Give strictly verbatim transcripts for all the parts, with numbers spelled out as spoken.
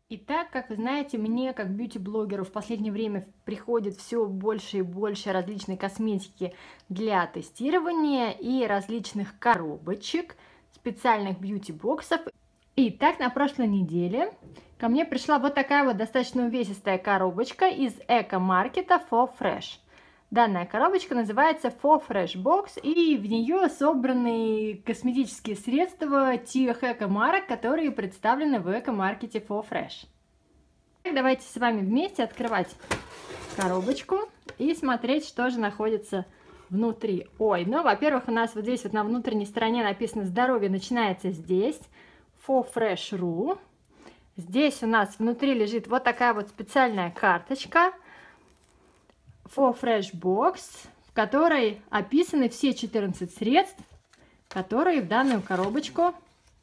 Итак, как вы знаете, мне, как бьюти-блогеру, в последнее время приходит все больше и больше различной косметики для тестирования и различных коробочек, специальных бьюти-боксов. И так, на прошлой неделе ко мне пришла вот такая вот достаточно увесистая коробочка из эко-маркета For Fresh. Данная коробочка называется For Fresh Box, и в нее собраны косметические средства тех эко-марок, которые представлены в эко-маркете For Fresh. Давайте с вами вместе открывать коробочку и смотреть, что же находится внутри. Ой, ну, во-первых, у нас вот здесь вот на внутренней стороне написано «Здоровье начинается здесь», For Fresh точка ру. Здесь у нас внутри лежит вот такая вот специальная карточка For Fresh Box, в которой описаны все четырнадцать средств, которые в данную коробочку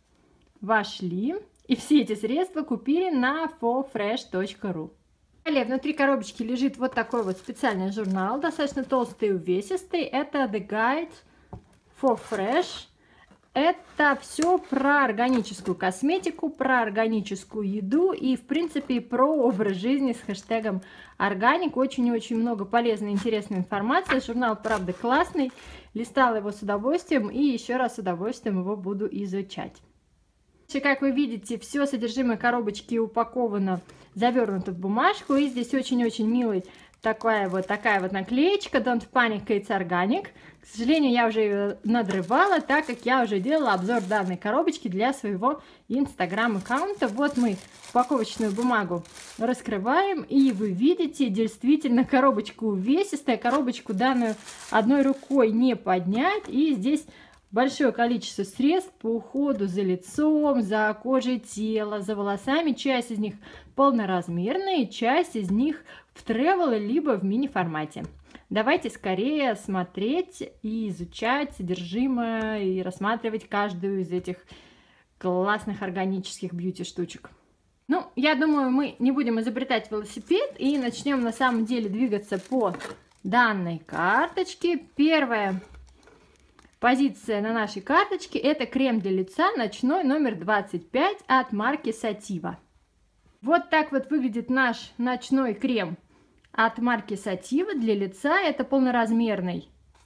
вошли. И все эти средства купили на For Fresh точка ру. Далее внутри коробочки лежит вот такой вот специальный журнал, достаточно толстый и увесистый. Это The Guide For Fresh. Это все про органическую косметику, про органическую еду и, в принципе, про образ жизни с хэштегом органик. Очень-очень много полезной и интересной информации. Журнал, правда, классный. Листала его с удовольствием и еще раз с удовольствием его буду изучать. Как вы видите, все содержимое коробочки упаковано, завернуто в бумажку. И здесь очень-очень милый такая вот, такая вот наклеечка Don't Panic, It's Organic. К сожалению, я уже ее надрывала, так как я уже делала обзор данной коробочки для своего инстаграм-аккаунта. Вот мы упаковочную бумагу раскрываем, и вы видите, действительно, коробочка увесистая. Коробочку данную одной рукой не поднять. И здесь большое количество средств по уходу за лицом, за кожей тела, за волосами. Часть из них полноразмерные, часть из них в тревел либо в мини-формате. Давайте скорее смотреть и изучать содержимое и рассматривать каждую из этих классных органических бьюти-штучек. Ну, я думаю, мы не будем изобретать велосипед и начнем на самом деле двигаться по данной карточке. Первая позиция на нашей карточке — это крем для лица ночной номер двадцать пять от марки Sativa. Вот так вот выглядит наш ночной крем от марки Sativa для лица. Это полноразмерный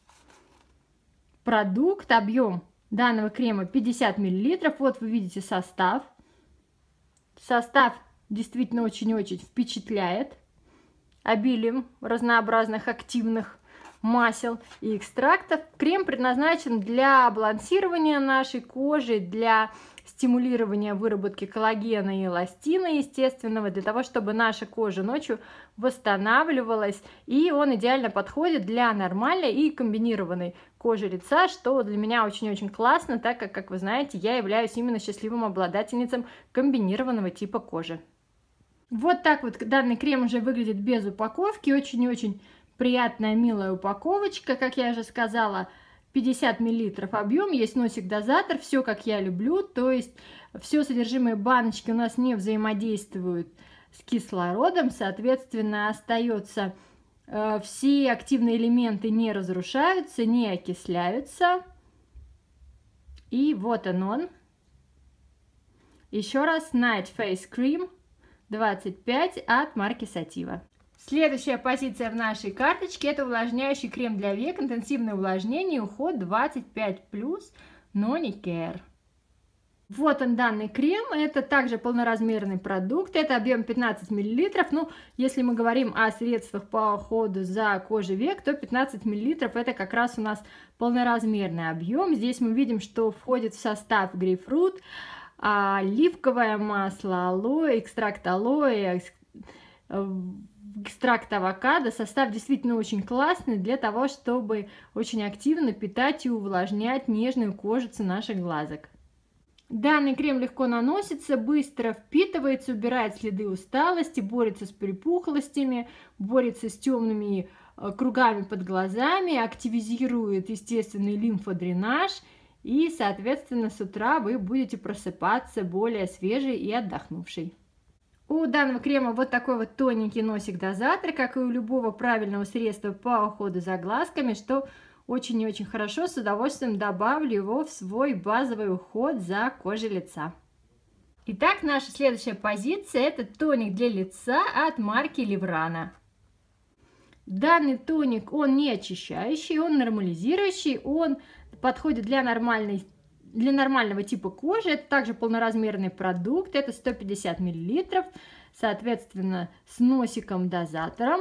продукт. Объем данного крема пятьдесят миллилитров. Вот вы видите состав. Состав действительно очень-очень впечатляет обилием разнообразных активных масел и экстрактов. Крем предназначен для балансирования нашей кожи, для стимулирования выработки коллагена и эластина естественного, для того, чтобы наша кожа ночью восстанавливалась. И он идеально подходит для нормальной и комбинированной кожи лица, что для меня очень-очень классно, так как, как вы знаете, я являюсь именно счастливым обладательницей комбинированного типа кожи. Вот так вот данный крем уже выглядит без упаковки. Очень-очень приятная, милая упаковочка. Как я уже сказала, пятьдесят миллилитров объем, есть носик-дозатор, все как я люблю. То есть все содержимое баночки у нас не взаимодействует с кислородом, соответственно, остается э, все активные элементы не разрушаются, не окисляются. И вот он он. Еще раз, Night Face Cream двадцать пять от марки Sativa. Следующая позиция в нашей карточке — это увлажняющий крем для век, интенсивное увлажнение, уход двадцать пять плюс, но не care. Вот он, данный крем. Это также полноразмерный продукт. Это объем пятнадцать миллилитров. Ну, если мы говорим о средствах по уходу за кожей век, то пятнадцать миллилитров это как раз у нас полноразмерный объем. Здесь мы видим, что входит в состав грейпфрут, оливковое масло, алоэ, экстракт алоэ, экстракт авокадо. Состав действительно очень классный для того, чтобы очень активно питать и увлажнять нежную кожицу наших глазок. Данный крем легко наносится, быстро впитывается, убирает следы усталости, борется с припухлостями, борется с темными кругами под глазами, активизирует естественный лимфодренаж. И, соответственно, с утра вы будете просыпаться более свежей и отдохнувшей. У данного крема вот такой вот тоненький носик-дозатор, как и у любого правильного средства по уходу за глазками, что очень и очень хорошо. С удовольствием добавлю его в свой базовый уход за кожей лица. Итак, наша следующая позиция – это тоник для лица от марки Леврана. Данный тоник, он не очищающий, он нормализирующий, он подходит для, нормальной, для нормального типа кожи. Это также полноразмерный продукт, это сто пятьдесят миллилитров, соответственно, с носиком-дозатором.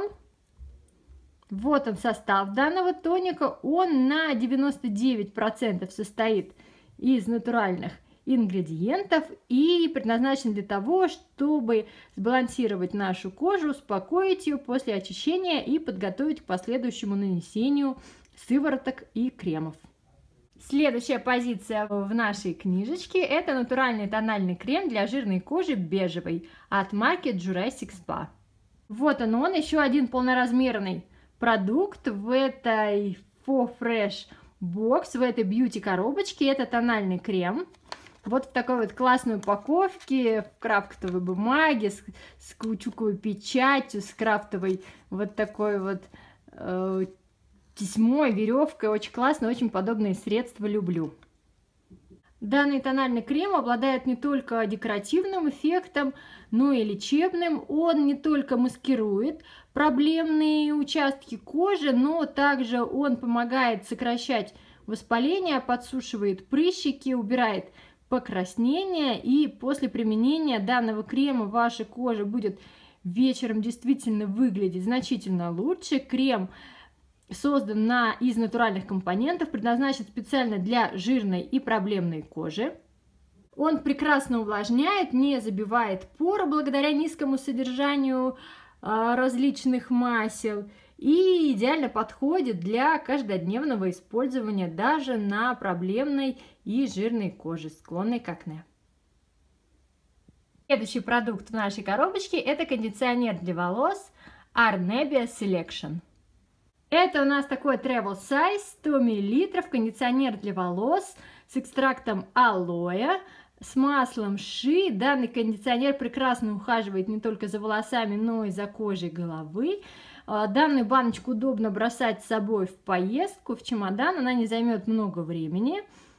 Вот он состав данного тоника, он на девяносто девять процентов состоит из натуральных ингредиентов и предназначен для того, чтобы сбалансировать нашу кожу, успокоить ее после очищения и подготовить к последующему нанесению сывороток и кремов. Следующая позиция в нашей книжечке – это натуральный тональный крем для жирной кожи бежевый от марки Jurassic Spa. Вот он, он еще один полноразмерный продукт в этой For Fresh Box, в этой бьюти коробочке. Это тональный крем. Вот в такой вот классной упаковке, в крафтовой бумаге, с, с каучуковой печатью, с крафтовой вот такой вот э, тесьмой, веревкой. Очень классно, очень подобные средства люблю. Данный тональный крем обладает не только декоративным эффектом, но и лечебным. Он не только маскирует проблемные участки кожи, но также он помогает сокращать воспаление, подсушивает прыщики, убирает покраснение, и после применения данного крема ваша кожа будет вечером действительно выглядеть значительно лучше. Крем создан на, из натуральных компонентов, предназначен специально для жирной и проблемной кожи. Он прекрасно увлажняет, не забивает поры благодаря низкому содержанию а, различных масел и идеально подходит для каждодневного использования даже на проблемной и жирной коже, склонной к акне. Следующий продукт в нашей коробочке – это кондиционер для волос Arnebia Selection. Это у нас такой travel size, сто миллилитров, кондиционер для волос с экстрактом алоэ, с маслом ши. Данный кондиционер прекрасно ухаживает не только за волосами, но и за кожей головы. Данную баночку удобно бросать с собой в поездку, в чемодан, она не займет много времени.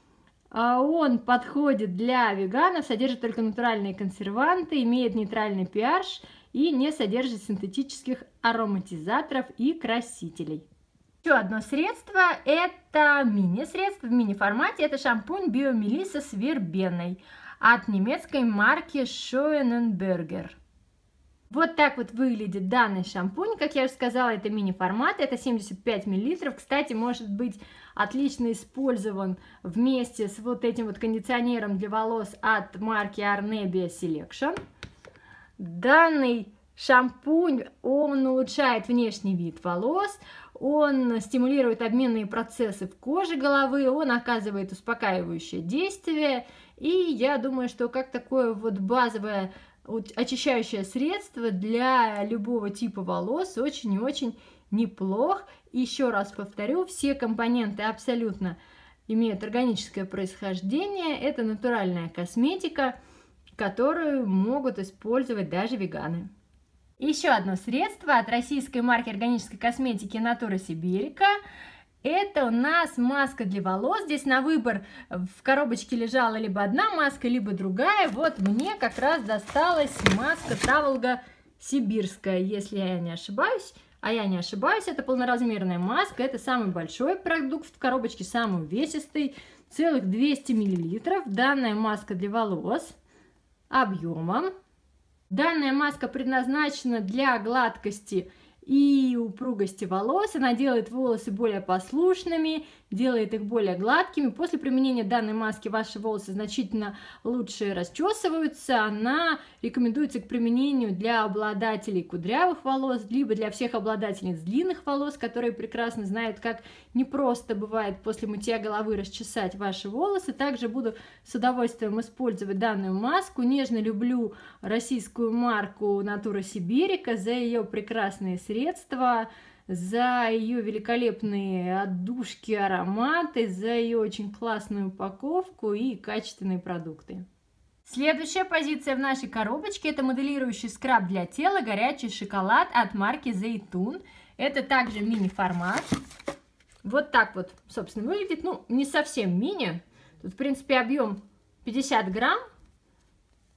Он подходит для веганов, содержит только натуральные консерванты, имеет нейтральный pH и не содержит синтетических ароматизаторов и красителей. Еще одно средство – это мини-средство в мини-формате. Это шампунь Биомелисса с вербеной от немецкой марки Schönenberger. Вот так вот выглядит данный шампунь. Как я уже сказала, это мини-формат, это семьдесят пять миллилитров. Кстати, может быть отлично использован вместе с вот этим вот кондиционером для волос от марки Arnebia Selection. Данный шампунь, он улучшает внешний вид волос, он стимулирует обменные процессы в коже головы, он оказывает успокаивающее действие. И я думаю, что как такое вот базовое очищающее средство для любого типа волос очень и очень неплох. Еще раз повторю, все компоненты абсолютно имеют органическое происхождение. Это натуральная косметика, которую могут использовать даже веганы. Еще одно средство от российской марки органической косметики Natura Siberica. Это у нас маска для волос. Здесь на выбор в коробочке лежала либо одна маска, либо другая. Вот мне как раз досталась маска Таволга сибирская, если я не ошибаюсь. А я не ошибаюсь, это полноразмерная маска. Это самый большой продукт в коробочке, самый увесистый. Целых двести миллилитров. Данная маска для волос объемом. Данная маска предназначена для гладкости и упругости волос. Она делает волосы более послушными, делает их более гладкими. После применения данной маски ваши волосы значительно лучше расчесываются. Она рекомендуется к применению для обладателей кудрявых волос, либо для всех обладательниц длинных волос, которые прекрасно знают, как непросто бывает после мытья головы расчесать ваши волосы. Также буду с удовольствием использовать данную маску. Нежно люблю российскую марку Natura Siberica за ее прекрасные средства, за ее великолепные отдушки, ароматы, за ее очень классную упаковку и качественные продукты. Следующая позиция в нашей коробочке – это моделирующий скраб для тела горячий шоколад от марки Zeytun. Это также мини-формат. Вот так вот, собственно, выглядит. Ну, не совсем мини. Тут, в принципе, объем пятьдесят грамм.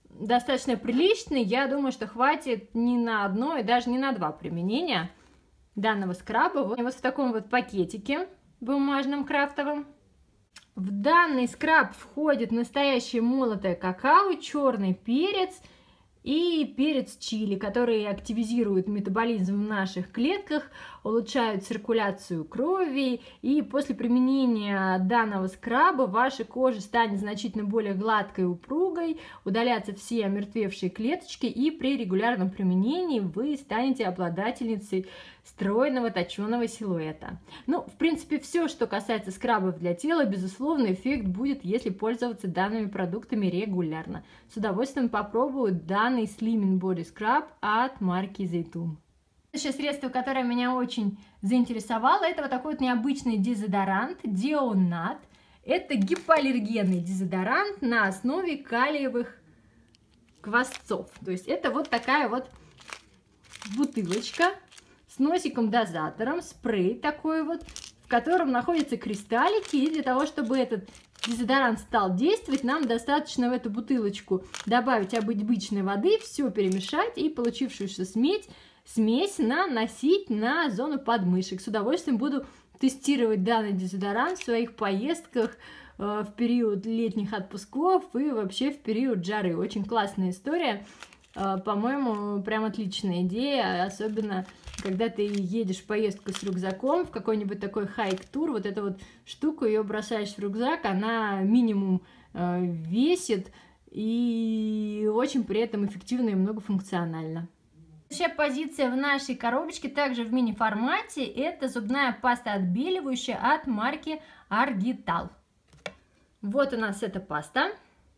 достаточно приличный. Я думаю, что хватит не на одно и даже не на два применения данного скраба. Вот, вот в таком вот пакетике бумажном крафтовом. В данный скраб входит настоящее молотое какао, черный перец и перец чили, которые активизируют метаболизм в наших клетках, улучшают циркуляцию крови, и после применения данного скраба ваша кожа станет значительно более гладкой и упругой, удалятся все омертвевшие клеточки, и при регулярном применении вы станете обладательницей стройного точеного силуэта. Ну, в принципе, все, что касается скрабов для тела, безусловно, эффект будет, если пользоваться данными продуктами регулярно. С удовольствием попробую данный Slimming Body Scrub от марки Zeytun. Следующее средство, которое меня очень заинтересовало, это вот такой вот необычный дезодорант Deonat. Это гипоаллергенный дезодорант на основе калиевых квасцов. То есть это вот такая вот бутылочка с носиком-дозатором, спрей такой вот, в котором находятся кристаллики, и для того, чтобы этот дезодорант стал действовать, нам достаточно в эту бутылочку добавить обычной воды, все перемешать и получившуюся смесь, смесь наносить на зону подмышек. С удовольствием буду тестировать данный дезодорант в своих поездках э, в период летних отпусков и вообще в период жары. Очень классная история. По-моему, прям отличная идея, особенно когда ты едешь в поездку с рюкзаком, в какой-нибудь такой хайк-тур, вот эту вот штуку ее бросаешь в рюкзак, она минимум э, весит и очень при этом эффективна и многофункциональна. Следующая позиция в нашей коробочке, также в мини-формате, это зубная паста отбеливающая от марки Argital. Вот у нас эта паста.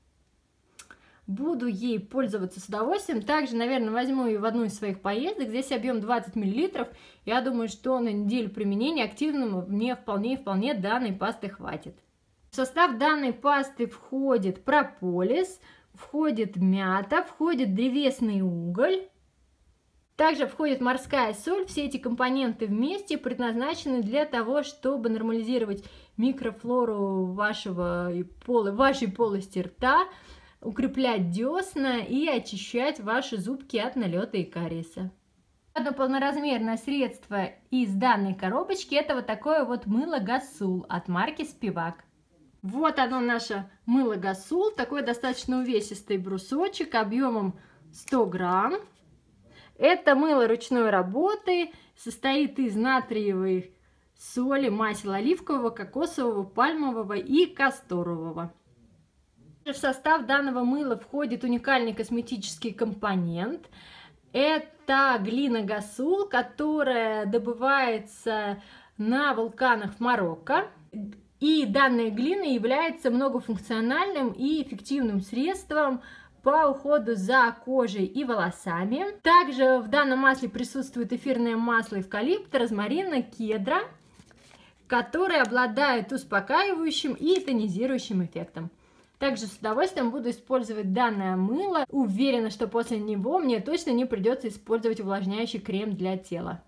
Буду ей пользоваться с удовольствием. Также, наверное, возьму ее в одну из своих поездок. Здесь объем двадцать миллилитров. Я думаю, что на неделю применения активного мне вполне-вполне данной пасты хватит. В состав данной пасты входит прополис, входит мята, входит древесный уголь. Также входит морская соль. Все эти компоненты вместе предназначены для того, чтобы нормализировать микрофлору вашего пола, вашей полости рта, укреплять десна и очищать ваши зубки от налета и кариеса. Одно полноразмерное средство из данной коробочки — это вот такое вот мыло Гасул от марки Спивак. Вот оно, наше мыло Гасул, такой достаточно увесистый брусочек объемом сто грамм. Это мыло ручной работы, состоит из натриевой соли, масла оливкового, кокосового, пальмового и касторового. В состав данного мыла входит уникальный косметический компонент. Это глина Гасул, которая добывается на вулканах в Марокко. И данная глина является многофункциональным и эффективным средством по уходу за кожей и волосами. Также в данном масле присутствует эфирное масло эвкалипта, розмарина, кедра, которые обладают успокаивающим и тонизирующим эффектом. Также с удовольствием буду использовать данное мыло. Уверена, что после него мне точно не придется использовать увлажняющий крем для тела.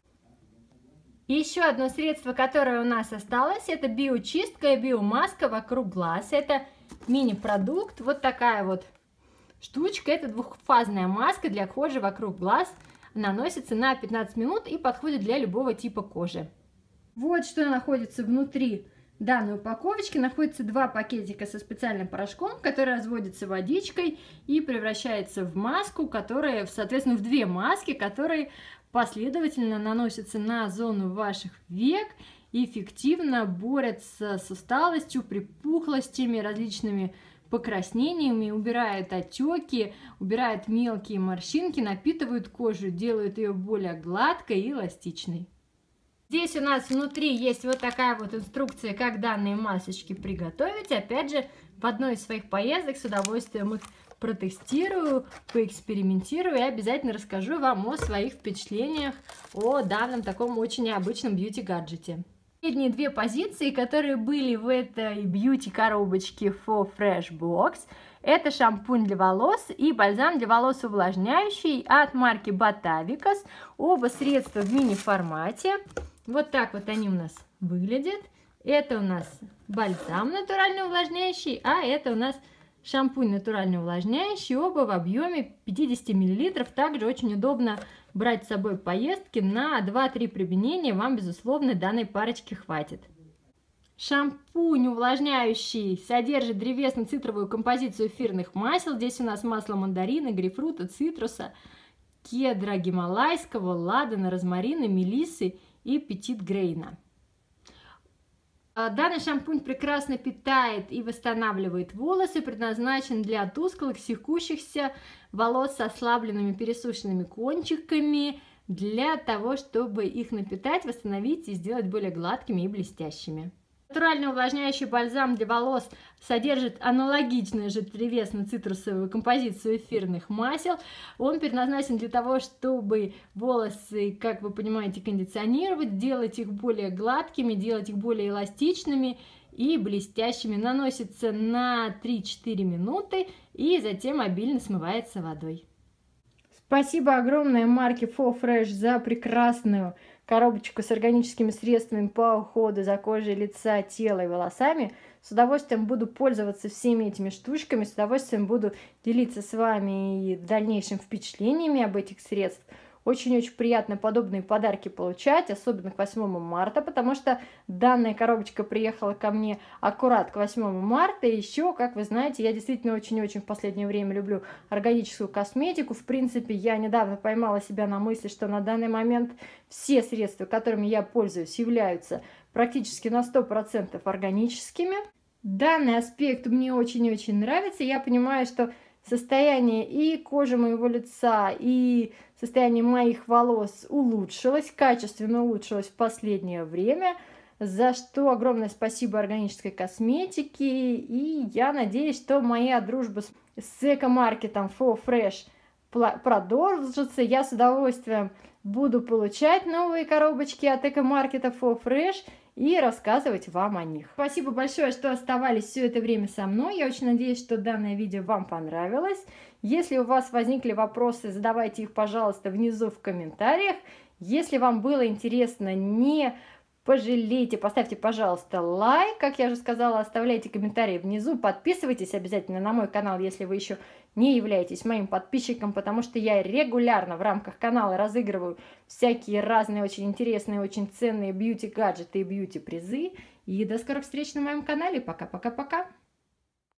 И еще одно средство, которое у нас осталось, это биочистка и биомаска вокруг глаз. Это мини-продукт, вот такая вот штучка. Это двухфазная маска для кожи вокруг глаз. Наносится на пятнадцать минут и подходит для любого типа кожи. Вот что находится внутри данной упаковочки. Находится два пакетика со специальным порошком, который разводится водичкой и превращается в маску, которая, соответственно, в две маски, которые последовательно наносятся на зону ваших век и эффективно борются с усталостью, припухлостями, различными покраснениями, убирают отеки, убирают мелкие морщинки, напитывают кожу, делают ее более гладкой и эластичной. Здесь у нас внутри есть вот такая вот инструкция, как данные масочки приготовить. Опять же, в одной из своих поездок с удовольствием их протестирую, поэкспериментирую и обязательно расскажу вам о своих впечатлениях о данном таком очень необычном бьюти-гаджете. Последние две позиции, которые были в этой бьюти-коробочке For Fresh Box, это шампунь для волос и бальзам для волос увлажняющий от марки Botanicals. Оба средства в мини-формате. Вот так вот они у нас выглядят. Это у нас бальзам натурально увлажняющий, а это у нас Шампунь натуральный увлажняющий, оба в объеме пятьдесят миллилитров. Также очень удобно брать с собой в поездки. На два-три применения вам, безусловно, данной парочки хватит. Шампунь увлажняющий содержит древесно-цитровую композицию эфирных масел. Здесь у нас масло мандарина, грейпфрута, цитруса, кедра гималайского, ладана, розмарина, мелиссы и петитгрейна. Данный шампунь прекрасно питает и восстанавливает волосы, предназначен для тусклых, секущихся волос с ослабленными пересушенными кончиками, для того, чтобы их напитать, восстановить и сделать более гладкими и блестящими. Натуральный увлажняющий бальзам для волос содержит аналогичную же древесно-цитрусовую композицию эфирных масел. Он предназначен для того, чтобы волосы, как вы понимаете, кондиционировать, делать их более гладкими, делать их более эластичными и блестящими. Наносится на три-четыре минуты и затем обильно смывается водой. Спасибо огромное марке фо фреш за прекрасную коробочку с органическими средствами по уходу за кожей лица, тела и волосами. С удовольствием буду пользоваться всеми этими штучками, с удовольствием буду делиться с вами и дальнейшими впечатлениями об этих средствах. Очень-очень приятно подобные подарки получать, особенно к восьмому марта, потому что данная коробочка приехала ко мне аккурат к восьмому марта. И еще, как вы знаете, я действительно очень-очень в последнее время люблю органическую косметику. В принципе, я недавно поймала себя на мысли, что на данный момент все средства, которыми я пользуюсь, являются практически на сто процентов органическими. Данный аспект мне очень-очень нравится. Я понимаю, что состояние и кожи моего лица, и состояние моих волос улучшилось, качественно улучшилось в последнее время, за что огромное спасибо органической косметике. И я надеюсь, что моя дружба с эко-маркетом фо фреш продолжится. Я с удовольствием буду получать новые коробочки от эко-маркета фо фреш и рассказывать вам о них. Спасибо большое, что оставались все это время со мной. Я очень надеюсь, что данное видео вам понравилось. Если у вас возникли вопросы, задавайте их, пожалуйста, внизу в комментариях. Если вам было интересно, не пожалейте, поставьте, пожалуйста, лайк. Как я уже сказала, оставляйте комментарии внизу. Подписывайтесь обязательно на мой канал, если вы еще не являетесь моим подписчиком, потому что я регулярно в рамках канала разыгрываю всякие разные очень интересные, очень ценные бьюти-гаджеты и бьюти-призы. И до скорых встреч на моем канале. Пока-пока-пока!